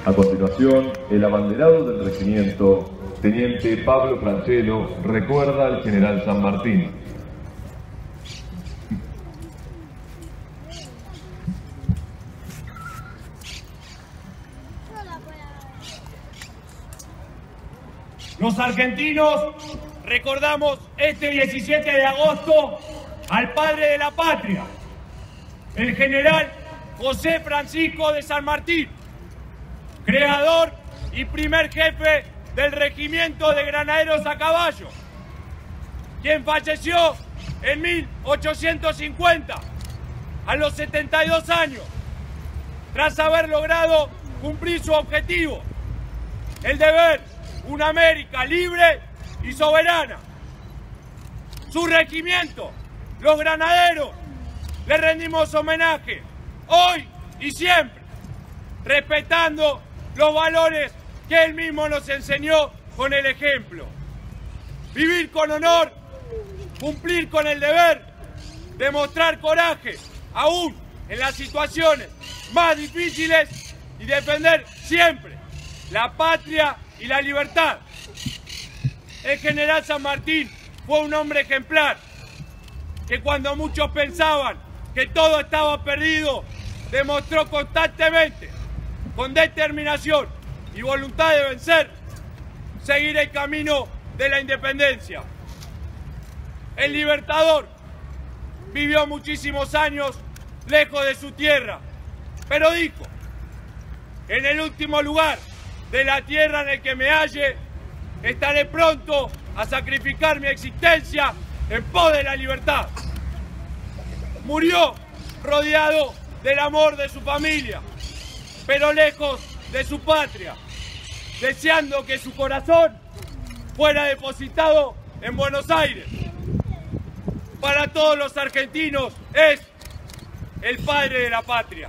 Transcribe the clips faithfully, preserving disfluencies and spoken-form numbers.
A continuación, el abanderado del regimiento, teniente Pablo Franchelo, recuerda al general San Martín. Los argentinos recordamos este diecisiete de agosto al padre de la patria, el general José Francisco de San Martín, creador y primer jefe del regimiento de granaderos a caballo, quien falleció en mil ochocientos cincuenta a los setenta y dos años, tras haber logrado cumplir su objetivo, el de ver una América libre y soberana. Su regimiento, los granaderos, le rendimos homenaje hoy y siempre, respetando los valores que él mismo nos enseñó con el ejemplo. Vivir con honor, cumplir con el deber, demostrar coraje, aún en las situaciones más difíciles, y defender siempre la patria y la libertad. El general San Martín fue un hombre ejemplar, que cuando muchos pensaban que todo estaba perdido, demostró constantemente, con determinación y voluntad de vencer, seguir el camino de la independencia. El libertador vivió muchísimos años lejos de su tierra, pero dijo: en el último lugar de la tierra en el que me halle, estaré pronto a sacrificar mi existencia en pos de la libertad. Murió rodeado del amor de su familia, pero lejos de su patria, deseando que su corazón fuera depositado en Buenos Aires. Para todos los argentinos es el padre de la patria.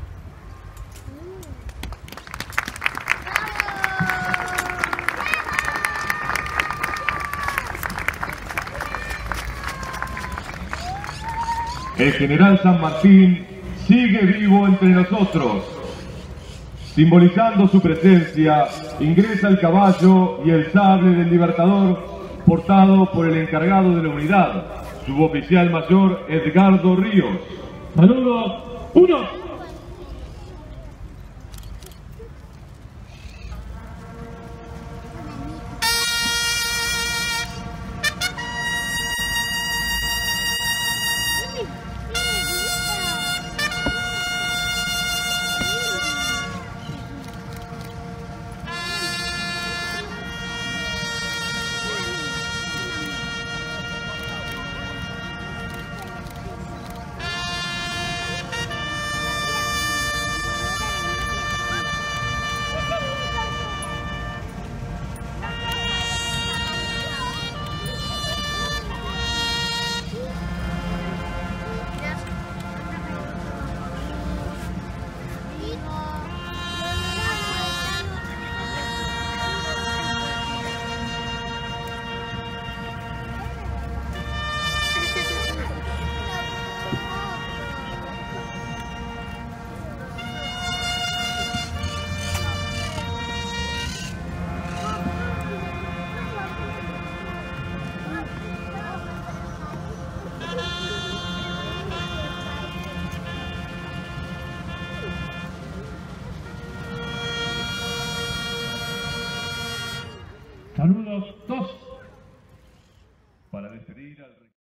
El general San Martín sigue vivo entre nosotros. Simbolizando su presencia, ingresa el caballo y el sable del libertador, portado por el encargado de la unidad, suboficial mayor Edgardo Ríos. Saludos, uno. Saludos, dos. Para despedir al